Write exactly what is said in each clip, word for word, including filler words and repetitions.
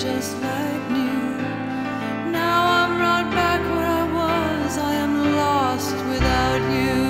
just like new. Now I'm right back where I was. I am lost without you.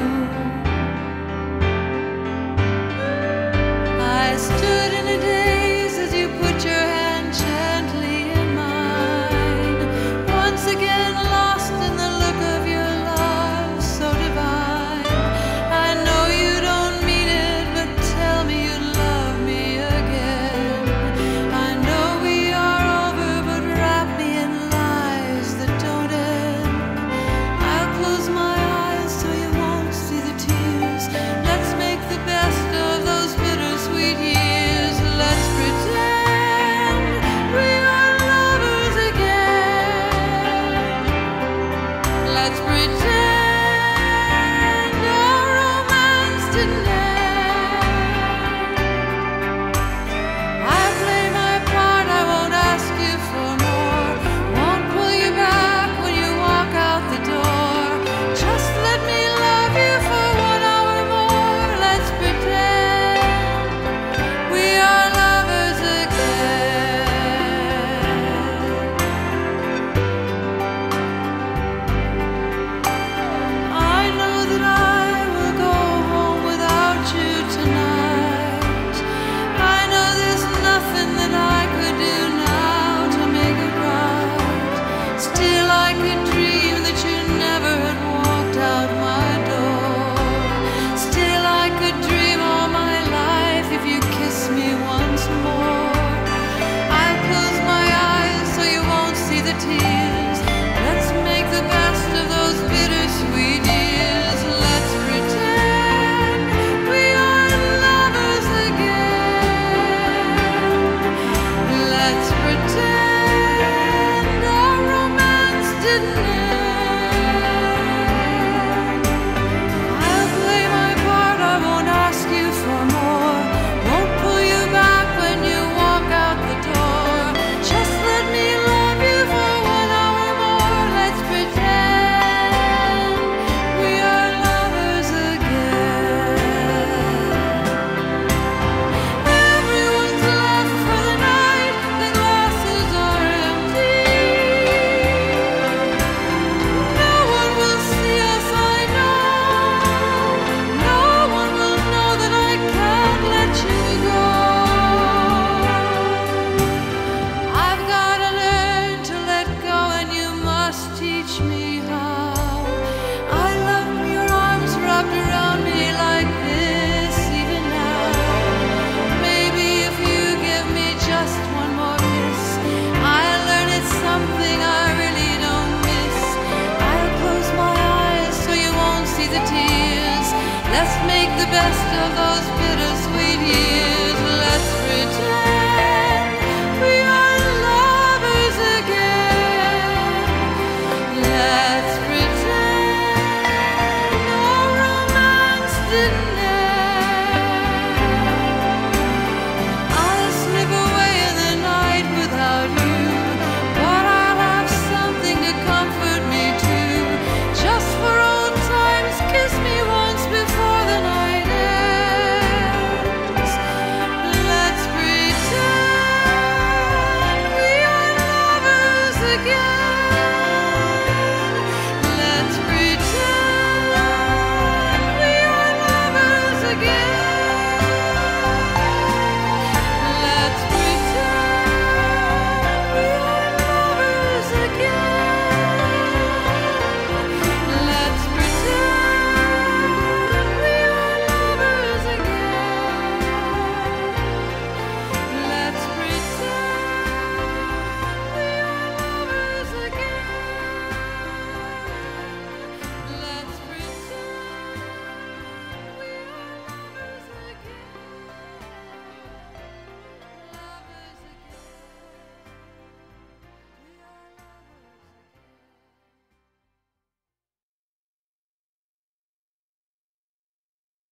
I stood in a daze as you put your hand gently in mine. Once again lost in the look of your love, so divine. I know you don't mean it, but tell me you love me again. I know we are over, but wrap me in lies that don't end. I'll close my eyes so you won't see the tears. Let's make the best of those bittersweet years. Let's pretend we are lovers again. Let's pretend our romance didn't end. I play my part, I won't ask you for more. Won't pull you back when you walk out the door. Just let me love you for one hour more. Let's pretend we are lovers again. I know that I will go home without you tonight. I know there's nothing that I could do now to make it right. Still I could dream that you never had walked out my door. Still I could dream all my life if you kiss me once more. I'll close my eyes so you won't see the tears. Let's make the best of those bittersweet years. Let's pretend we are lovers again. Let's pretend our romance didn't end. I'll play my part, I won't ask you for more. Won't pull you back when you walk out the door. Just let me love you for one hour more. Let's pretend we are lovers again. Everyone's left for the night, the glasses are empty. No one will see us, I know. No one will know that I can't let you go. I've gotta learn to let go, and you must teach me how. I love your arms wrapped around me like this even now. Maybe if you give me just one more kiss, I'll learn it's something I really don't miss. I'll close my eyes so you won't see the tears. Let's make the best of those bittersweet years. Let's pretend